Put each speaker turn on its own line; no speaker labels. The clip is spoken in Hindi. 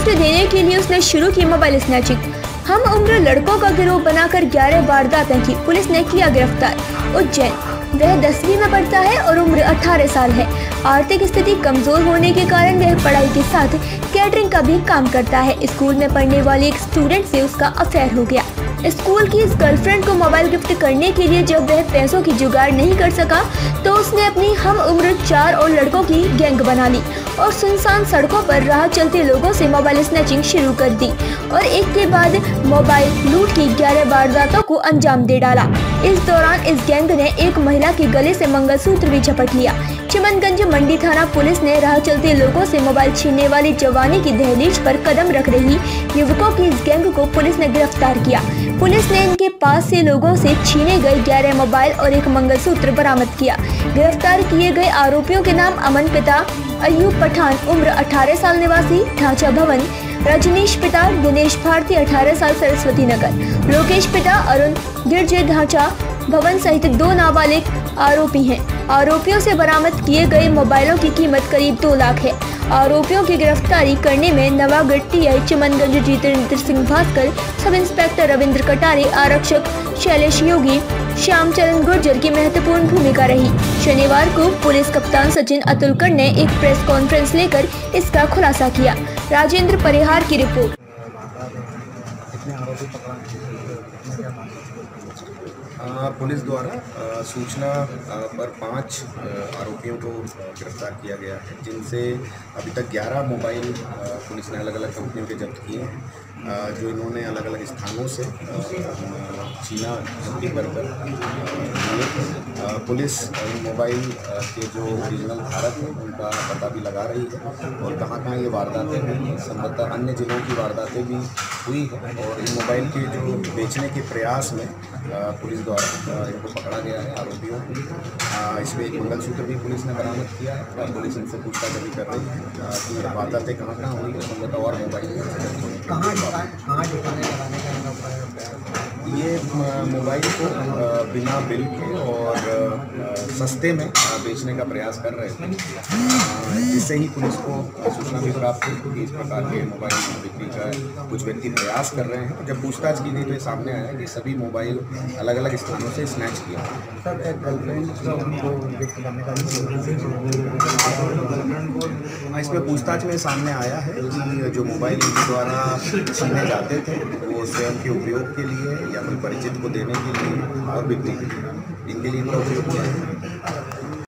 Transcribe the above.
देने के लिए उसने शुरू की मोबाइल स्नैचिंग। हम उम्र लड़कों का गिरोह बनाकर 11 वारदातें की, पुलिस ने किया गिरफ्तार। उज्जैन, वह 10वीं में पढ़ता है और उम्र 18 साल है। आर्थिक स्थिति कमजोर होने के कारण वह पढ़ाई के साथ कैटरिंग का भी काम करता है। स्कूल में पढ़ने वाली एक स्टूडेंट से उसका अफेयर हो गया। स्कूल की इस गर्लफ्रेंड को मोबाइल गिफ्ट करने के लिए जब वह पैसों की जुगाड़ नहीं कर सका तो उसने अपनी हम उम्र 4 और लड़कों की गैंग बना ली और सुनसान सड़कों पर राह चलते लोगों से मोबाइल स्नैचिंग शुरू कर दी और एक के बाद मोबाइल लूट की 11 वारदातों को अंजाम दे डाला। इस दौरान इस गैंग ने एक महिला के गले से मंगलसूत्र भी झपट लिया। चिमनगंज मंडी थाना पुलिस ने राह चलते लोगों से मोबाइल छीनने वाली जवानी की दहलीज पर कदम रख रही युवकों की इस गैंग को पुलिस ने गिरफ्तार किया। पुलिस ने इनके पास से लोगों से छीने गए 11 मोबाइल और एक मंगलसूत्र बरामद किया। गिरफ्तार किए गए आरोपियों के नाम अमन पिता अयूब पठान उम्र 18 साल निवासी ढांचा भवन, रजनीश पिता दिनेश भारती 18 साल सरस्वती नगर, लोकेश पिता अरुण गिरजे ढांचा भवन सहित 2 नाबालिग आरोपी हैं। आरोपियों से बरामद किए गए मोबाइलों की कीमत करीब 2 लाख है। आरोपियों की गिरफ्तारी करने में Navagarh TI Chimanganj Jitendra Singh Bhaskar, sub inspector Ravindra Katare, आरक्षक शैलेश योगी, श्यामचरण गुर्जर की महत्वपूर्ण भूमिका रही। शनिवार को पुलिस कप्तान सचिन अतुलकर ने एक प्रेस कॉन्फ्रेंस लेकर इसका खुलासा किया। राजेंद्र परिहार की रिपोर्ट।
पुलिस द्वारा सूचना पर 5 आरोपियों को गिरफ्तार किया गया है, जिनसे अभी तक 11 मोबाइल पुलिस ने अलग अलग कंपनियों के जब्त किए हैं, जो इन्होंने अलग अलग स्थानों से चीना जब्ती कर पुलिस इन मोबाइल के जो ओरिजिनल धारक हैं उनका पता भी लगा रही है और कहाँ ये वारदातें हुई, संभवतः अन्य जिलों की वारदातें भी हुई है। और इन मोबाइल के जो बेचने के प्रयास में पुलिस द्वारा इनको पकड़ा गया है आरोपियों को। इसमें एक मंगलसूत्र भी पुलिस ने बरामद किया है और पुलिस इनसे पूछताछ भी कर रही है कि वारदातें कहाँ हुई है, संभवतः और मोबाइल ये मोबाइल को बिना बिल के और सस्ते में बेचने का प्रयास कर रहे थे, जिससे ही पुलिस को सूचना भी प्राप्त हुई कि इस प्रकार के मोबाइल बिक्री का कुछ व्यक्ति प्रयास कर रहे हैं। जब पूछताछ की गई तो ये सामने आया कि सभी मोबाइल अलग अलग स्थानों से स्नैच किया।
सर, एक गर्लफ्रेंड
इसमें पूछताछ में सामने आया है कि जो मोबाइल इनके द्वारा छीने जाते थे वो स्वयं के उपयोग के लिए या कोई परिचित को देने के लिए और बिक्री के लिए इनके लिए इनका उपयोग किया है।